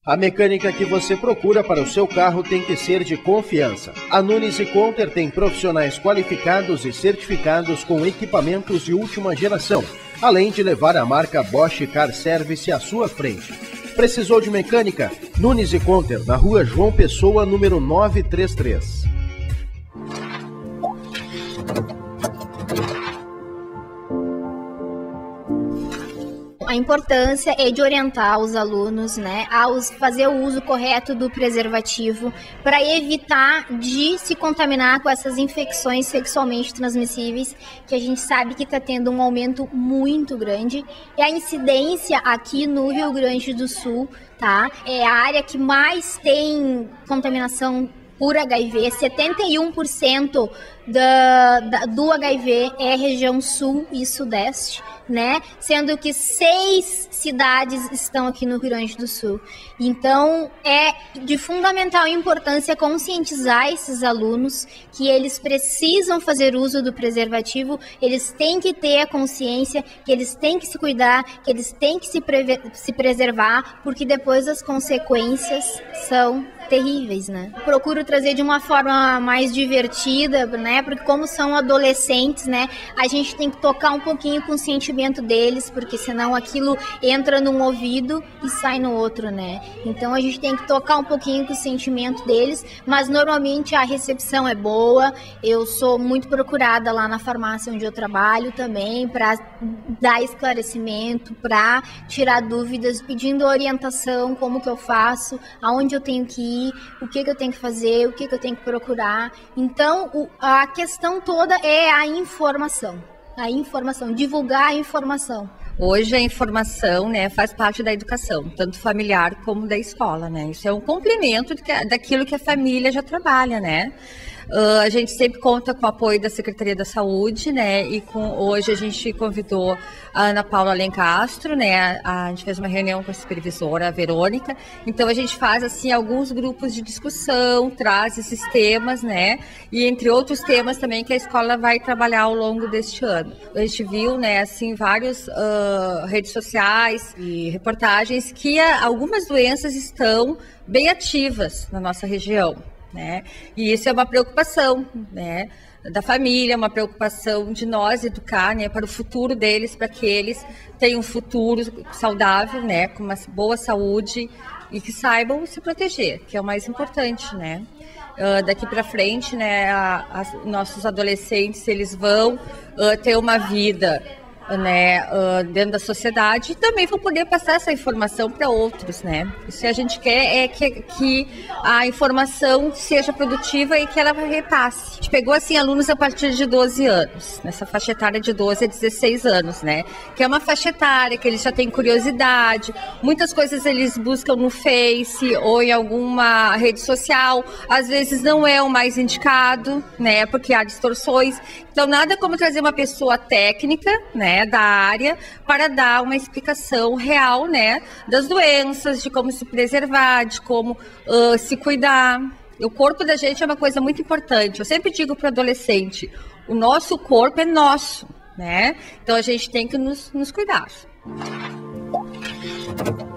A mecânica que você procura para o seu carro tem que ser de confiança. A Nunes e Conter tem profissionais qualificados e certificados com equipamentos de última geração, além de levar a marca Bosch Car Service à sua frente. Precisou de mecânica? Nunes e Conter, na rua João Pessoa, número 933. A importância é de orientar os alunos, né, a fazer o uso correto do preservativo para evitar de se contaminar com essas infecções sexualmente transmissíveis, que a gente sabe que está tendo um aumento muito grande. E a incidência aqui no Rio Grande do Sul, tá, é a área que mais tem contaminação por HIV. 71% do HIV é região sul e sudeste, né? Sendo que 6 cidades estão aqui no Rio Grande do Sul. Então, é de fundamental importância conscientizar esses alunos que eles precisam fazer uso do preservativo, eles têm que ter a consciência, que eles têm que se cuidar, que eles têm que se preservar, porque depois as consequências são terríveis, né? Procuro trazer de uma forma mais divertida, né? Porque como são adolescentes, né? A gente tem que tocar um pouquinho com o sentimento deles, porque senão aquilo entra num ouvido e sai no outro, né? Então a gente tem que tocar um pouquinho com o sentimento deles, mas normalmente a recepção é boa. Eu sou muito procurada lá na farmácia onde eu trabalho também para dar esclarecimento, para tirar dúvidas, pedindo orientação, como que eu faço, aonde eu tenho que ir, o que eu tenho que fazer, o que eu tenho que procurar. Então, a questão toda é a informação, divulgar a informação. Hoje a informação, né, faz parte da educação, tanto familiar como da escola, né? Isso é um complemento daquilo que a família já trabalha, né? A gente sempre conta com o apoio da Secretaria da Saúde, né? E hoje a gente convidou a Ana Paula Alencastro, né? A gente fez uma reunião com a supervisora, a Verônica. Então a gente faz assim alguns grupos de discussão, traz esses temas, né? E entre outros temas também que a escola vai trabalhar ao longo deste ano. A gente viu, né? Assim várias redes sociais e reportagens que algumas doenças estão bem ativas na nossa região, né? E isso é uma preocupação, né, da família, uma preocupação de nós educar, né, para o futuro deles, para que eles tenham um futuro saudável, né, com uma boa saúde e que saibam se proteger, que é o mais importante, né? Daqui para frente, né, nossos adolescentes, eles vão ter uma vida, né, dentro da sociedade e também vão poder passar essa informação para outros, né? Isso que a gente quer é que a informação seja produtiva e que ela repasse. A gente pegou assim alunos a partir de 12 anos, nessa faixa etária de 12 a 16 anos, né? Que é uma faixa etária que eles já têm curiosidade, muitas coisas eles buscam no Face ou em alguma rede social, às vezes não é o mais indicado, né? Porque há distorções. Então nada como trazer uma pessoa técnica, né, da área, para dar uma explicação real, né, das doenças, de como se preservar, de como se cuidar. O corpo da gente é uma coisa muito importante. Eu sempre digo para o adolescente, o nosso corpo é nosso, né? Então a gente tem que nos cuidar.